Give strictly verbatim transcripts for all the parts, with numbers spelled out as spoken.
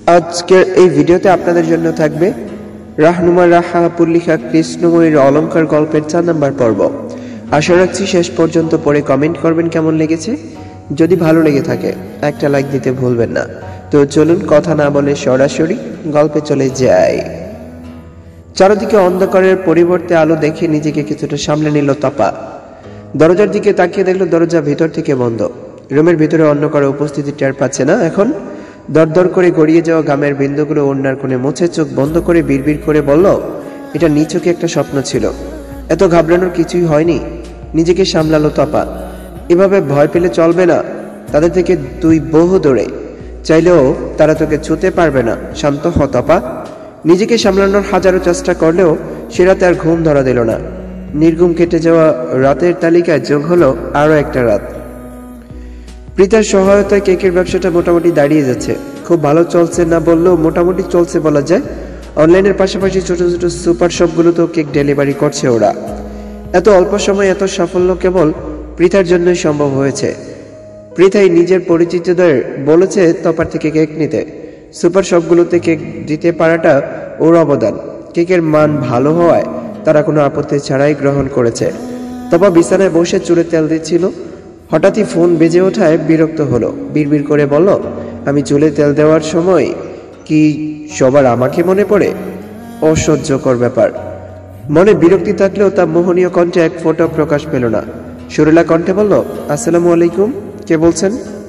আজকের এই ভিডিওতে আপনাদের জন্য থাকবে রাহনুমা রাহা পুল্লিখা কৃষ্ণময়ীর অলঙ্কার গল্পের চার নম্বর পর্ব। আশা রাখছি শেষ পর্যন্ত পড়ে কমেন্ট করবেন কেমন লেগেছে। যদি ভালো লেগে থাকে একটা লাইক দিতে ভুলবেন না। তো চলুন কথা না বলে সরাসরি গল্পে চলে যাই। চারদিকে অন্ধকারের পরিবর্তে আলো দেখে নিজেকে কিছুটা সামলে নিল তপা। দরজার দিকে তাকিয়ে দেখলো দরজা ভিতর থেকে বন্ধ। রুমের ভিতরে অন্য কারো উপস্থিতি টের পাচ্ছে না এখন। দরদর করে গড়িয়ে যাওয়া গামের বিন্দুগুলো ওড়নার কোণে মুছে চোখ বন্ধ করে বিড়বিড় করে বলল, এটা নিছকই একটা স্বপ্ন ছিল, এত ঘাবড়ানোর কিছুই হয়নি। নিজেকে সামলালো তপা। এভাবে ভয় পেলে চলবে না, তাদের থেকে তুই বহু দূরে, চাইলেও তারা তোকে ছুতে পারবে না। শান্ত হ তপা। নিজেকে সামলানোর হাজারো চেষ্টা করলেও সে রাতে আর ঘুম ধরা দিল না। নির্ঘুম কেটে যাওয়া রাতের তালিকায় যোগ হলো আরো একটা রাত। প্রীতার সহায়তায় কেকের ব্যবসাটা মোটামুটি দাঁড়িয়ে যাচ্ছে। খুব ভালো চলছে না বললেও মোটামুটি চলছে বলা যায়। অনলাইনের পাশাপাশি ছোট ছোট সুপার শপগুলোতেও কেক ডেলিভারি করছে ওরা। এত অল্প সময়ে এত সাফল্য কেবল প্রীতার জন্যই সম্ভব হয়েছে। প্রীতাই নিজের পরিচিতদের বলেছে তপার থেকে কেক নিতে। সুপার শপগুলোতে কেক দিতে পারাটা ওর অবদান। কেকের মান ভালো হওয়ায় তারা কোনো আপত্তি ছাড়াই গ্রহণ করেছে। তপা বিছানায় বসে চুলে তেল দিচ্ছিল। হঠাৎই ফোন বেজে ওঠায় বিরক্ত হলো। বিড়বিড় করে বলল, আমি চুলে তেল দেওয়ার সময় কি সবার আমাকে মনে পড়ে? অসহ্যকর ব্যাপার। মনে বিরক্তি থাকলেও তার মোহনীয় কণ্ঠে এক ফোঁটা প্রকাশ পেল না। সুরেলা কণ্ঠে বলল, আসসালামু আলাইকুম, কে বলছেন?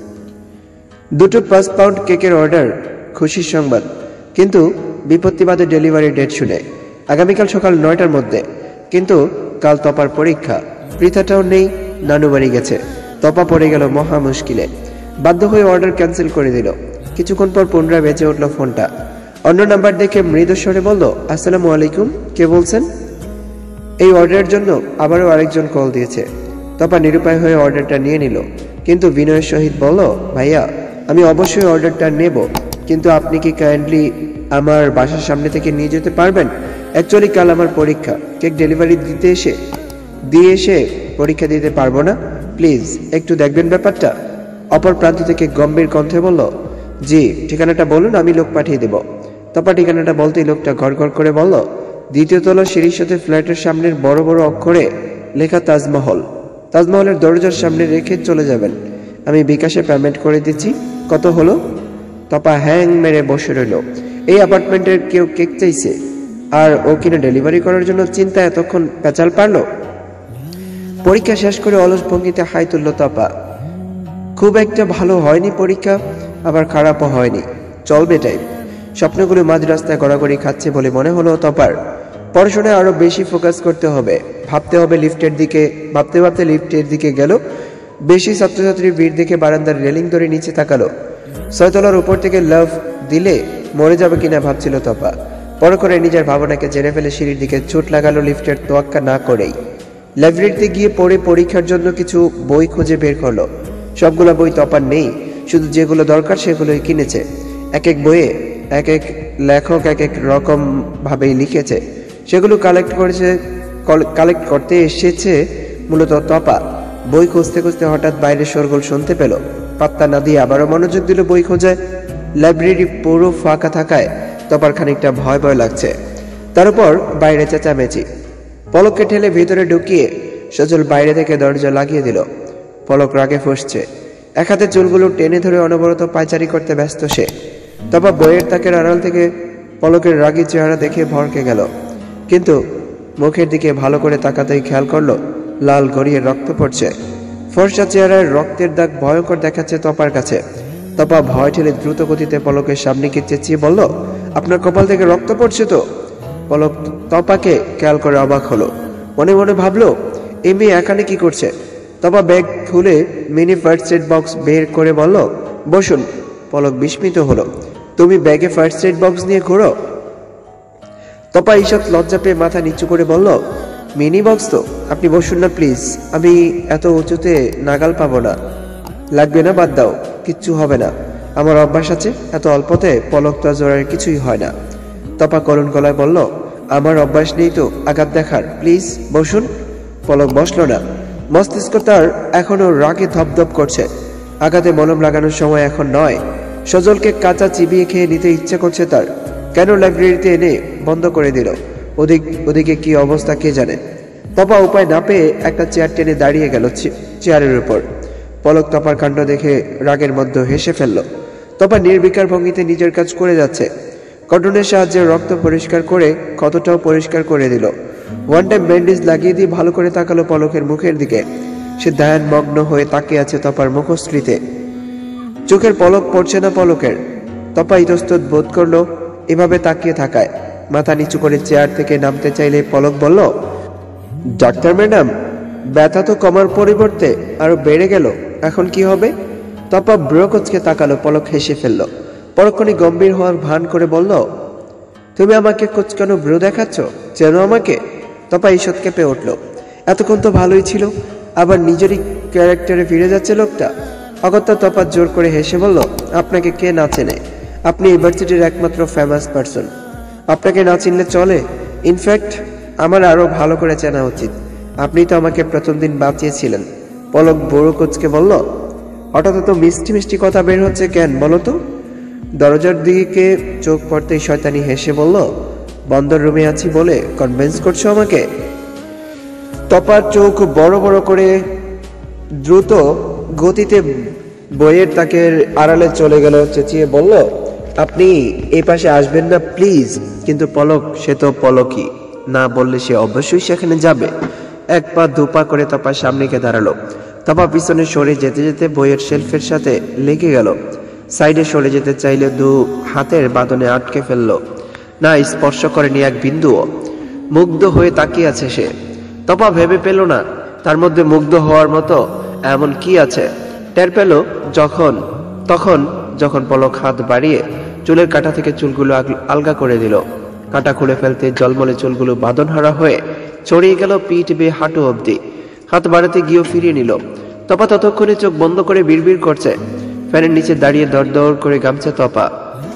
দুটো পাঁচ পাউন্ড কেকের অর্ডার, খুশির সংবাদ, কিন্তু বিপত্তিবাদে ডেলিভারি ডেট শুনে আগামীকাল সকাল নয়টার মধ্যে। কিন্তু কাল তপার পরীক্ষা, পৃথাটাও নেই, নানু বাড়ি গেছে। তপা পড়ে গেল মহা মুশকিলে। বাধ্য হয়ে অর্ডার ক্যান্সেল করে দিল। কিছুক্ষণ পর পুনরায় বেজে উঠল ফোনটা। অন্য নাম্বার দেখে মৃদুস্বরে বলল, আসসালামু আলাইকুম, কে বলছেন? এই অর্ডারের জন্য আবারও আরেকজন কল দিয়েছে। তপা নিরুপায় হয়ে অর্ডারটা নিয়ে নিল, কিন্তু বিনয়ের সহিত বলল, ভাইয়া আমি অবশ্যই অর্ডারটা নেব, কিন্তু আপনি কি কাইন্ডলি আমার বাসার সামনে থেকে নিয়ে যেতে পারবেন? অ্যাকচুয়ালি কাল আমার পরীক্ষা, কেক ডেলিভারি দিতে এসে দিয়ে এসে পরীক্ষা দিতে পারবো না, প্লিজ একটু দেখবেন ব্যাপারটা। অপর প্রান্ত থেকে গম্ভীর কণ্ঠে বলল, জি ঠিকানাটা বলুন, আমি লোক পাঠিয়ে দেব। তপা ঠিকানাটা বলতেই লোকটা ঘড় ঘড় করে বলল, দ্বিতীয় তলা সিঁড়ির সাথে ফ্ল্যাটের সামনের বড় বড় অক্ষরে লেখা তাজমহল। তাজমহলের দরজার সামনে রেখে চলে যাবেন, আমি বিকাশে পেমেন্ট করে দিচ্ছি। কত হলো? তপা হ্যাং মেরে বসে রইল। এই অ্যাপার্টমেন্টের কেউ কেক চাইছে, আর ও কিনা ডেলিভারি করার জন্য চিন্তা এতক্ষণ পেঁচাল পারলো। পরীক্ষা শেষ করে অলস ভঙ্গিতে হাই তুলল তপা। খুব একটা ভালো হয়নি পরীক্ষা, আবার খারাপও হয়নি, চলবে টাইপ। স্বপ্নগুলো মাঝ রাস্তায় গড়াগড়ি খাচ্ছে বলে মনে হলো তপার। পড়াশোনায় আরো বেশি ফোকাস করতে হবে, ভাবতে হবে লিফটের দিকে। ভাবতে ভাবতে লিফটের দিকে গেল। বেশি ছাত্রছাত্রীর ভিড় দেখে বারান্দার রেলিং ধরে নিচে তাকালো। ছয়তলার উপর থেকে লাফ দিলে মরে যাবে কিনা ভাবছিল তপা। পরে করে নিজের ভাবনাকে জেনে ফেলে সিঁড়ির দিকে ছুট লাগালো লিফটের তোয়াক্কা না করেই। লাইব্রেরিতে গিয়ে পড়ে পরীক্ষার জন্য কিছু বই খুঁজে বের করলো। সবগুলো বই তপার নেই, শুধু যেগুলো দরকার সেগুলোই কিনেছে। এক এক বইয়ে এক এক লেখক এক এক রকম ভাবেই লিখেছে, সেগুলো কালেক্ট করেছে কালেক্ট করতে এসেছে মূলত তপা। বই খুঁজতে খুঁজতে হঠাৎ বাইরে শোরগোল শুনতে পেল। পাত্তা না দিয়ে আবারও মনোযোগ দিল বই খোঁজায়। লাইব্রেরি পুরো ফাঁকা থাকায় তপার খানিকটা ভয় ভয় লাগছে। তার উপর বাইরে চেঁচামেচি। পলককে ঠেলে ভিতরে ঢুকিয়ে সজল বাইরে থেকে দরজা লাগিয়ে দিল। পলক রাগে ফুঁসছে, এক হাতে চুলগুলো টেনে ধরে অনবরত পায়চারি করতে ব্যস্ত সে। তপা বইয়ের তাকের আড়াল থেকে পলকের রাগী চেহারা দেখে ভরকে গেল, কিন্তু মুখের দিকে ভালো করে তাকাতেই খেয়াল করলো লাল গড়িয়ে রক্ত পড়ছে। ফর্সা চেহারায় রক্তের দাগ ভয়ঙ্কর দেখাচ্ছে তপার কাছে। তপা ভয় ঠেলে দ্রুত গতিতে পলকের সামনে গিয়ে চেঁচিয়ে বলল, আপনার কপাল থেকে রক্ত পড়ছে তো? পলক তপাকে খেয়াল করে অবাক হলো। মনে মনে ভাবলো, এই মেয়ে এখানে কি করছে? তপা ব্যাগ খুলে মিনি ফার্স্ট এড বক্স বের করে বলল, বসুন। পলক বিস্মিত হলো, তুমি ব্যাগে ফার্স্ট এড বক্স নিয়ে ঘোরো? তপা ঈষৎ লজ্জা পেয়ে মাথা নিচু করে বলল, মিনি বক্স তো, আপনি বসুন না প্লিজ, আমি এত উঁচুতে নাগাল পাবো না। লাগবে না, বাদ দাও, কিচ্ছু হবে না, আমার অভ্যাস আছে, এত অল্পতে পলক তো জোরের কিছুই হয় না। তপা করুণ গলায় বলল, আমার অভ্যাস নেই তো আঘাত দেখার, প্লিজ বসুন। পলক বসল না। মস্তিষ্ক তার এখনো রাগে ধপধপ করছে। আঘাতে মলম লাগানোর সময় এখন নয়। সজলকে কাঁচা চিবিয়ে খেয়ে নিতে ইচ্ছে করছে তার। কেন লাইব্রেরিতে এনে বন্ধ করে দিল? ওদিক ওদিকে কি অবস্থা কে জানে। তপা উপায় না পেয়ে একটা চেয়ার টেনে দাঁড়িয়ে গেল চেয়ারের উপর। পলক তপার কাণ্ড দেখে রাগের মধ্যে হেসে ফেলল। তপা নির্বিকার ভঙ্গিতে নিজের কাজ করে যাচ্ছে। কটনের সাহায্যে রক্ত পরিষ্কার করে ক্ষতটাও পরিষ্কার করে দিল। ওয়ান টাইম ব্যান্ডেজ লাগিয়ে দিয়ে ভালো করে তাকালো পলকের মুখের দিকে। সে ধ্যান মগ্ন হয়ে তাকিয়ে আছে তপার মুখশ্রীতে। চোখের পলক পড়ছে না পলকের। তপা ইতস্তত বোধ করলো এভাবে তাকিয়ে থাকায়। মাথা নিচু করে চেয়ার থেকে নামতে চাইলে পলক বলল, ডাক্তার ম্যাডাম, ব্যথা তো কমার পরিবর্তে আরো বেড়ে গেল, এখন কি হবে? তপা ব্রকচকে তাকালো। পলক হেসে ফেলল। পরক্ষণে গম্ভীর হওয়ার ভান করে বলল, তুমি আমাকে কোচকানো ব্রো দেখাচ্ছ? চেনো আমাকে? তপা ঈষৎ কেঁপে উঠল। এতক্ষণ তো ভালোই ছিল, আবার নিজেরই ক্যারেক্টারে ফিরে যাচ্ছে লোকটা। অগত্যা তপা জোর করে হেসে বলল, আপনাকে কে না চেনে? আপনি ইউনিভার্সিটির একমাত্র ফেমাস পারসন। আপনাকে না চিনলে চলে? ইনফ্যাক্ট আমার আরো ভালো করে চেনা উচিত। আপনি তো আমাকে প্রথম দিন বাঁচিয়েছিলেন। পলক বড় কোচকে বলল, হঠাৎ তো মিষ্টি মিষ্টি কথা বের হচ্ছে কেন বলো তো? দরজার দিকে চোখ পড়তেই শয়তানি হেসে বলল, বন্দর রুমে আছি বলে কনভিন্স করছো আমাকে? তপার চোখ বড় বড় করে দ্রুত গতিতে বইয়ের তাকের আড়ালে চলে গেল। চেঁচিয়ে বলল, আপনি এই পাশে আসবেন না প্লিজ? কিন্তু পলক, সে তো পলকই, না বললে সে অবশ্যই সেখানে যাবে। এক পা দুপা করে তপার সামনে গিয়ে দাঁড়ালো। তপা পিছনে সরে যেতে যেতে বইয়ের শেলফের সাথে লেগে গেল। সাইডে সরে যেতে চাইলে দু হাতের বাঁধনে আটকে ফেলল। না স্পর্শ করেনি এক বিন্দুও। মুগ্ধ হয়ে তাকিয়ে আছে সে। তপা ভেবে পেল না তার মধ্যে মুগ্ধ হওয়ার মতো এমন কি আছে। টের পেল যখন তখন যখন পলক হাত বাড়িয়ে চুলের কাঁটা থেকে চুলগুলো আলগা করে দিল। কাঁটা খুলে ফেলতে জলমলে চুলগুলো বাঁধনহারা হয়ে ছড়িয়ে গেল পিঠ বেয়ে হাঁটু অবধি। হাত বাড়াতে গিয়েও ফিরিয়ে নিল। তপা ততক্ষণে চোখ বন্ধ করে বিড়বিড় করছে। ফ্যানের নিচে দাঁড়িয়ে দর দর করে গামছে তপা।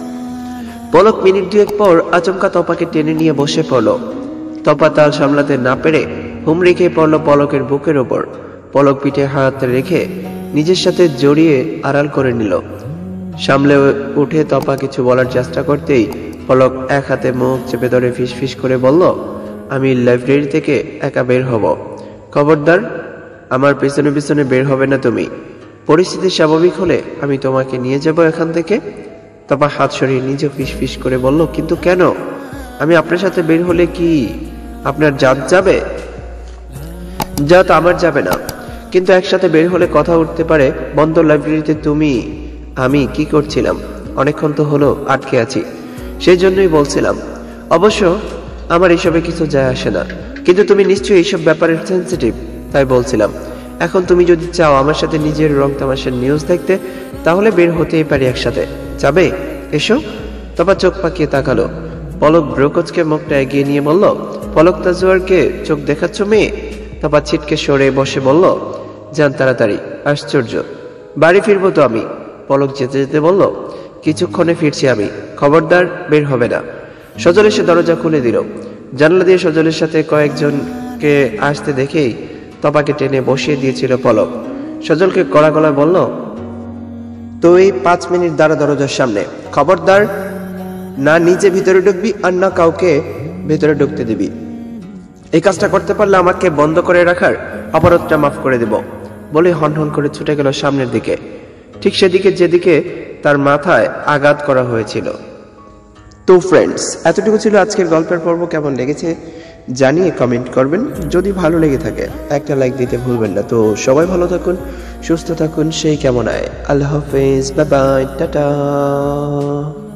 পলক মিনিট দুয়েক পর আচমকা তপাকে টেনে নিয়ে বসে পড়ল। তপা তাল সামলাতে না পেরে হুমড়ি খেয়ে পড়ল পলকের বুকের ওপর। পলক পিঠে হাত রেখে নিজের সাথে জড়িয়ে আড়াল করে নিল। সামলে উঠে তপা কিছু বলার চেষ্টা করতেই পলক এক হাতে মুখ চেপে ধরে ফিস ফিস করে বলল, আমি লাইব্রেরি থেকে একা বের হব। খবরদার আমার পিছনে পিছনে বের হবে না তুমি। পরিস্থিতি স্বাভাবিক হলে আমি তোমাকে নিয়ে যাব এখান থেকে। তপা হাত সরিয়ে নিজে ফিস ফিস করে বলল, কিন্তু কেন? আমি আপনার সাথে বের হলে কি আপনার জাত যাবে? জাত আমার যাবে না, কিন্তু একসাথে বের হলে কথা উঠতে পারে। বন্ধ লাইব্রেরিতে তুমি আমি কি করছিলাম? অনেকক্ষণ তো হলো আটকে আছি, সেই জন্যই বলছিলাম। অবশ্য আমার এসবে কিছু যায় আসে না, কিন্তু তুমি নিশ্চয়ই এইসব ব্যাপারে সেন্সিটিভ, তাই বলছিলাম। এখন তুমি যদি চাও আমার সাথে নিজের রং তামাশার নিউজ দেখতে, তাহলে বের হতেই পারি একসাথে। যাবে? এসো। তপা চোখ পাকিয়ে তাকালো। পলক ব্রোকচকে মুখটা এগিয়ে নিয়ে বলল, পলক তাজওয়ারকে চোখ দেখাচ্ছ মেয়ে? তপা ছিটকে সরে বসে বলল, যান তাড়াতাড়ি। আশ্চর্য, বাড়ি ফিরবো তো আমি। পলক যেতে যেতে বলল, কিছুক্ষণে ফিরছি আমি, খবরদার বের হবে না। সজল এসে দরজা খুলে দিল। জানলা দিয়ে সজলের সাথে কয়েকজনকে আসতে দেখেই তপাকে টেনে বসিয়ে দিয়েছিল পলক। সজলকে কড়া গলায় বলল, তুই পাঁচ মিনিট দাঁড়া দরজার সামনে। খবরদার না নিজে ভিতরে ঢুকবি আর না কাউকে ভিতরে ঢুকতে দিবি। এই কাজটা করতে পারলে আমাকে বন্ধ করে রাখার অপরাধটা মাফ করে দেব। বলে হন হন করে ছুটে গেল সামনের দিকে, ঠিক সেদিকে যেদিকে তার মাথায় আঘাত করা হয়েছিল। তো ফ্রেন্ডস, এতটুকু ছিল আজকের গল্পের পর্ব। কেমন লেগেছে জানিয়ে কমেন্ট করবেন। যদি ভালো লেগে থাকে একটা লাইক দিতে ভুলবেন না। তো সবাই ভালো থাকুন, সুস্থ থাকুন, সেই কেমন আয়। আল্লাহ হাফেজ, বাই বাই, টাটা।